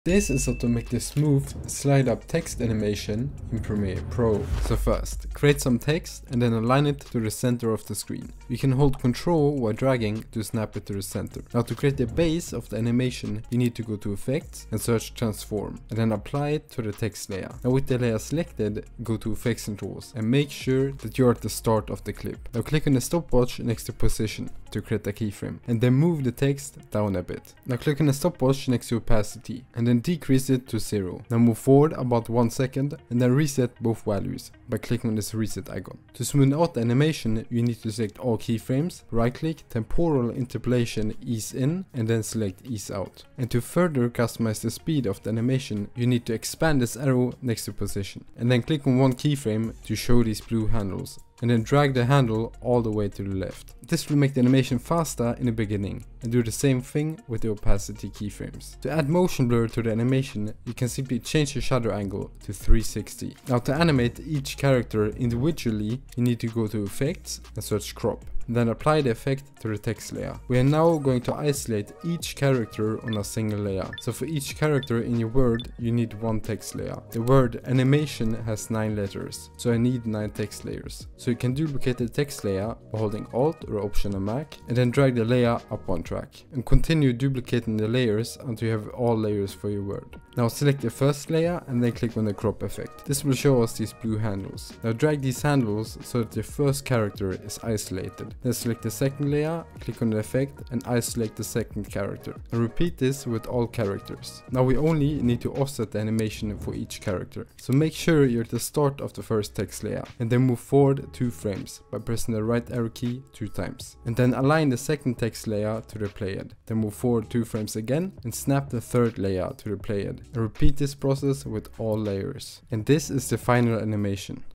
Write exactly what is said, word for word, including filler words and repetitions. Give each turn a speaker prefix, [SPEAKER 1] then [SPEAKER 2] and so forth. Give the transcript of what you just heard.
[SPEAKER 1] This is how to make the smooth slide up text animation in Premiere Pro. So first, create some text and then align it to the center of the screen. You can hold Control while dragging to snap it to the center. Now to create the base of the animation, you need to go to Effects and search Transform and then apply it to the text layer. Now with the layer selected, go to Effects and Tools and make sure that you're at the start of the clip. Now click on the stopwatch next to Position to create a keyframe and then move the text down a bit. Now click on the stopwatch next to Opacity and then decrease it to zero. Now move forward about one second and then reset both values by clicking on this reset icon. To smooth out the animation, you need to select all keyframes, right click, temporal interpolation, ease in and then select ease out. And to further customize the speed of the animation, you need to expand this arrow next to Position and then click on one keyframe to show these blue handles and then drag the handle all the way to the left. This will make the animation faster in the beginning and do the same thing with the opacity keyframes. To add motion blur to the animation, you can simply change the shutter angle to three sixty. Now to animate each character individually, you need to go to Effects and search Crop. Then apply the effect to the text layer. We are now going to isolate each character on a single layer. So for each character in your word, you need one text layer. The word animation has nine letters, so I need nine text layers. So you can duplicate the text layer by holding Alt or Option on Mac and then drag the layer up one track. And continue duplicating the layers until you have all layers for your word. Now select the first layer and then click on the crop effect. This will show us these blue handles. Now drag these handles so that the first character is isolated. Then select the second layer, click on the effect and isolate the second character. And repeat this with all characters. Now we only need to offset the animation for each character. So make sure you're at the start of the first text layer and then move forward two frames by pressing the right arrow key two times. And then align the second text layer to the playhead. Then move forward two frames again and snap the third layer to the playhead. And repeat this process with all layers. And this is the final animation.